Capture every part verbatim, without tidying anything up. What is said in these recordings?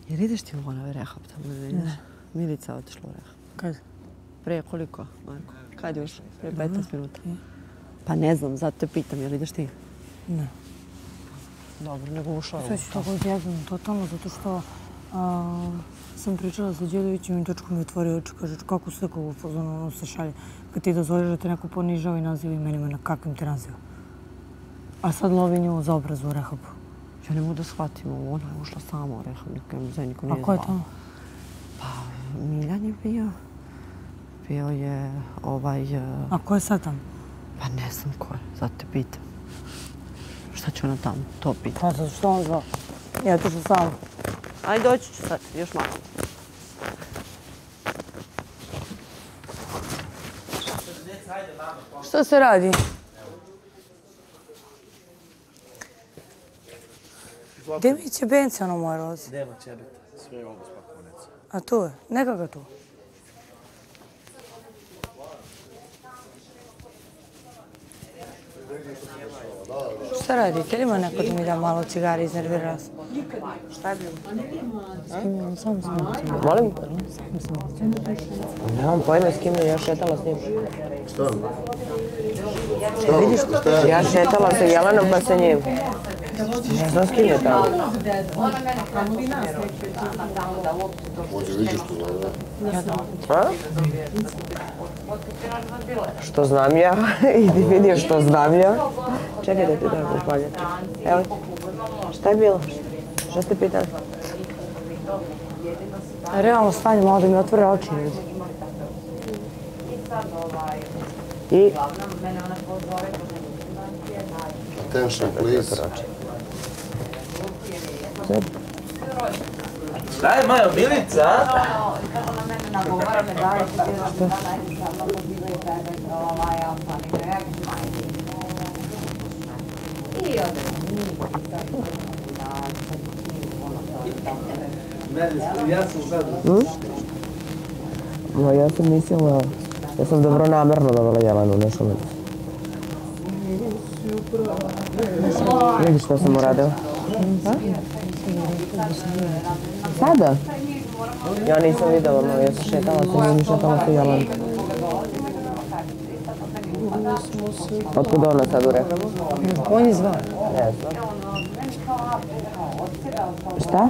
Jer ideš ti u onaj rehab tamo da ideš? Milica je otišla u rehab. Kad? Prije koliko, Marko? Kad još? Prije petnaest minuta. Pa ne znam, zato te pitam, jel ideš ti? Ne. Dobro, nego ušao je. Sve ću tako odjebim, totalno, zato što sam pričala sa Đedovićem i točko mi otvorio oči, kaže kako sve kako u fazonu se šalje. Kad ti dozvoliš da te neko ponižava i naziva imenima, na kakvim te naziva. A sad lovi nju za obraz u rehabu. Ja ne mogu da shvatim ovo, ona je ušla sama u rehab, niko nije zvao. A ko je tamo? Pa, Miljan je bio. Bio je ovaj... A ko je sad tamo? Pa ne znam ko je, zato te pitam. Šta će ona tamo, to pitam. Pa zato što on zvao. Ja to što sam. Ajde, doći ću sad, još malo. Što se radi? Gdje mi će bence ono moj roz? Nema će biti, sve je ovo spakovnice. A tu je, neka ga tu. Šta radite? Ili ima neko da mi da malo cigare, iznervira se? Šta je bilo? Samo sam sam. Molim? Samo sam. Nemam pojma s kim je, ja šetala s njim. Što? Što? Vidiš? Ja šetala sa Jelenom pa sa njim. Ne znam s kim je tamo. Može vidiš što zove. A? Što znam ja? Idi vidio što znam ja. Čekaj da ti dam upaljati. Evo. Šta je bilo? Što ste pitali? Realno stanje, malo da mi otvore oči. I? Attention, please. Šta je Majo, Milica? Ona mene nagovara, me daje ti bilo što najvišavno pozivaju tebe, trolalaja, pa ne gre, majke. I onda Ja sam sad... Ma ja sam mislila, ja sam dobro namjerno dovela Jelenu, ne šulim. Vidiš što sam uradila? Sada? Ja nisam vidjela, no ja sam šetala sa njim i šetala sa Jelenom. Otkud ona sad u rehabu? On je zvao. Ne znam. Šta?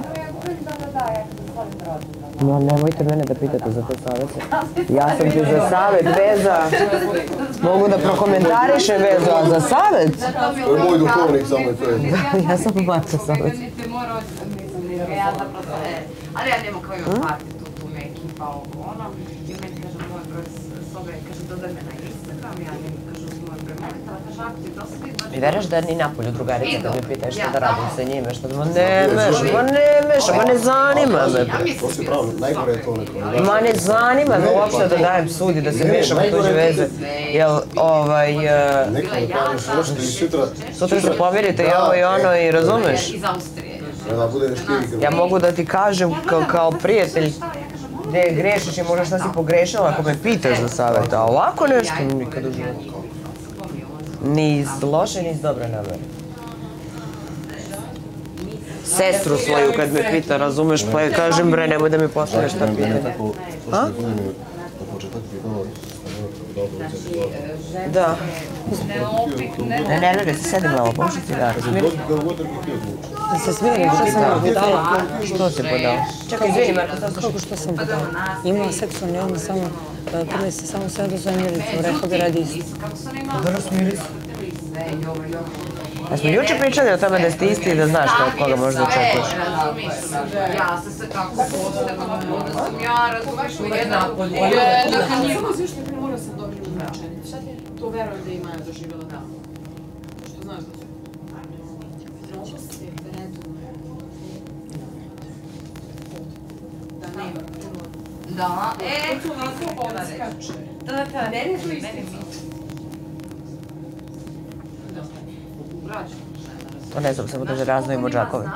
No, nemojte mene da pitate za te savjete. Ja sam ti za savjet veza. Mogu da prokomentarišem vezu, a za savjet? To je moj duhovnik, samo je to je. Da, ja sam Marta savjet. ali ja nemam kao imam parti, tu, tu me ekipa, ovo, ono, i meni kaže moj broj sobe, kaže dodaj me na Instagram, ja njemu kažu s moj broj mobitela, kaže ako ti dosta... I veruješ da ni napolju drugarica da mi pitaš što da radim sa njime, što da... Ma ne meš, ma ne meš, ma ne zanima me. To si pravo, najgore je to neko. Ma ne zanima me uopšte da dajem sudi, da se mešam u tuđe veze. Jel, ovaj... Neko da kažeš, možete i sutra... Sutra se pomirite i ovo i ono i razumeš? Iz Austrije. Da bude nešto igra. Ja mogu da ti kažem kao prijatelj gdje grešiš i možda šta si pogrešila ako me pitaš za savjet, a ovako nešto nikad u životu. Ni iz loše, ni iz dobre namere. Sestru svoju kad me pita, razumeš, pa je kažem bre, nemoj da mi pošalješ šta pitanje. A? Da. Ne, ne, ne, se sedi malo, pomoći ti da razumiješ. Da se smiri, što sam ja podala? Što se podala? Čekaj, izvini Marko, sad Kako što sam podala? Imala seksualni odnos samo, prvi se samo sve do svoje Milice u rehabi radi isto. Dobro smiri se. Ja smo juče pričali o tome da ste isti i da znaš od koga možda očekuješ. Ja se sve tako postavljam, onda sam ja razumiješ u jedna... Dakle, nije ovo zvište primora sam dobrim učenjem. Sad je to verujem da ima doživjela da. Što znaš da će? Da nema. Da, e... To onako odskače. Da, da, meni su isti. To ne znam, samo da že raznojimo džakove.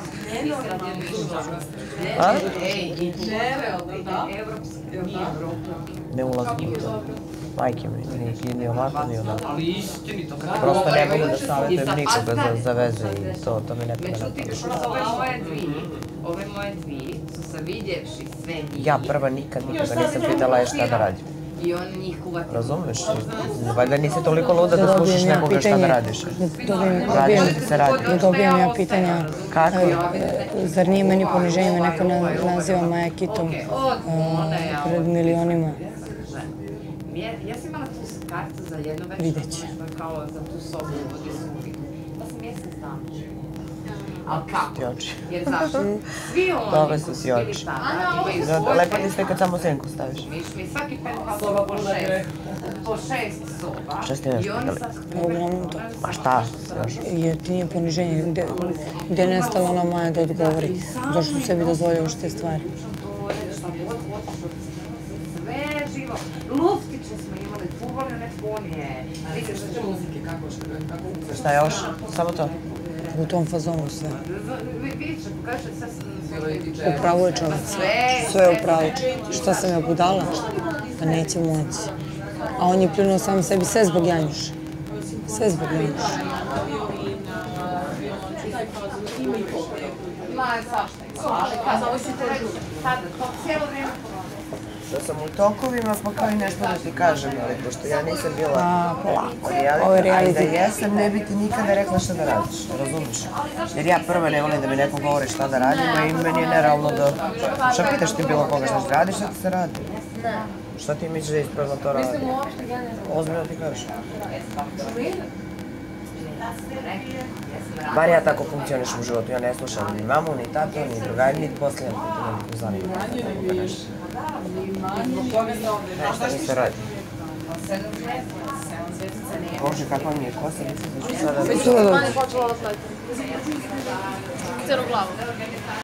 A? Nerealno, da? Ne ulazim u to. Majke mi, ni, ni ovako, ni onako. Ali istinito. Prosto ne mogu da savjetujem nikoga za, za veze i to, to mi ne pada na Međutim, pamet. kroz ove moje dvi, ove moje dvi su se vidjevši sve njih. Ja prva nikad nikoga nisam pitala je šta da radim. I on njih uvati. Razumeš? Valjda nisi toliko luda da slušaš nekoga šta da radiš. Radiš da ti se radi. Da dobijem ja pitanja. Kako? Zar nije meni poniženje, me neko naziva Maja Kitom pred milionima. Ja sam imala tu kartu za jednu večer. Vidjet će. Kao za tu sobu gdje su uvijek. Ja sam mjesec dana. Ali kako? Ti oči. Jer zašto? Svi oni Dobre koji su su ti bili oči. tada imaju svoj... Lepo ti ste kad samo senku staviš. Miš mi svaki penthouse soba po šest. Po šest soba. Šta ste nešto I oni pitali? sad... Uglavnom to. A šta još? Jer ti nije poniženje. Gde, gde je nestala ona Maja da odgovori? Zašto sebi dozvoljavaš te stvari? Šta god hoćeš od sve živo. Luftiće smo imali, furbalne one ponije. Vidite što će muzike, kako... Šta još? Samo to? U tom fazonu sve. Vidite, pokažete sve sam... Upravo je čovjek. Sve je upravo. Šta sam ja budala? Pa neće moći. A on je pljunuo sam sebi sve zbog Janjuša. Sve zbog Janjuša. Ima je svašta. Ali kada si to sada, to cijelo vrijeme... Da sam u tokovima, pa kao i nešto da ti kažem, ali pošto ja nisam bila... A, polako. reality, Ovo je a i da reality. jesam, ne bi ti nikada rekla šta da radiš, razumiješ? Jer ja prva ne volim da mi neko govori šta da radim, a i meni je nerealno da... Šta pitaš ti bilo koga šta da radiš, šta ti se radi? Šta ti misliš da ispravno to radi? Ozbiljno ti kažeš. Bar ja tako funkcionišem u životu, ja ne slušam ni mamu, ni tatu, ni drugari, ni posljednju, to ne mi zanima. Šta mi se radi? Bože, kakva mi je kosa, mislim da ću sada... Celo dođe. Celo glavu.